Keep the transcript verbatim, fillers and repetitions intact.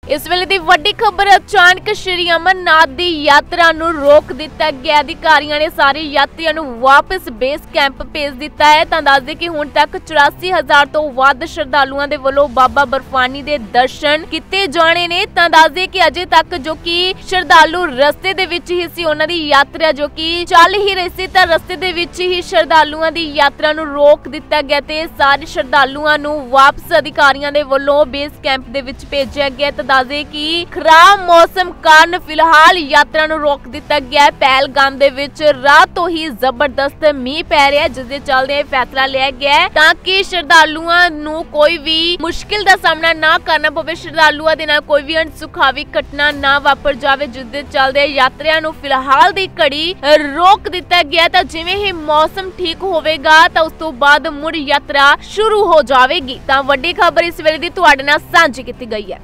इस वेले दी वड्डी खबर अचानक श्री अमरनाथ दी यात्रा नूं रोक दिता गया। अधिकारियों ने सारे यात्रियों नूं वापस बेस कैंप भेज दिता है। तां दस दे कि हुण तक चौरासी हजार तो वध श्रद्धालुओं दे वल्लों बाबा बर्फानी दे दर्शन किते जाने ने। तां दस दे कि अजे तक जो कि श्रद्धालु रस्ते दे विच ही सी, उन्हां दी यात्रा जो कि चल ही रही सी, तां रस्ते दे विच ही श्रद्धालुओं दी यात्रा नूं रोक दिता गया ते सारे श्रद्धालुओं नूं वापस अधिकारियों दे वल्लों बेस कैंप दे विच भेजिया गया। तां दस दे कि खराब मौसम कारण फिलहाल यात्रा नूं रोक दिता गया। पहलगाम दे विच रात तो ही जबरदस्त मींह पै रहा है, जिस दे चलदे फैसला लिया गया है ताकि श्रद्धालुओं नूं कोई भी मुश्किल दा सामना ना करना पवे, श्रद्धालुओं दे नाल कोई भी अनसुखावी घटना ना वापर जावे, जिस दे चलदे यात्रियां नूं फिलहाल दी घड़ी रोक दिता गया। तां जिवें ही मौसम ठीक होवेगा तां उस तों बाद मुड़ यात्रा शुरू हो जावेगी। तां वड्डी खबर इस वेले दी तुहाडे नाल सांझी कीती गई है।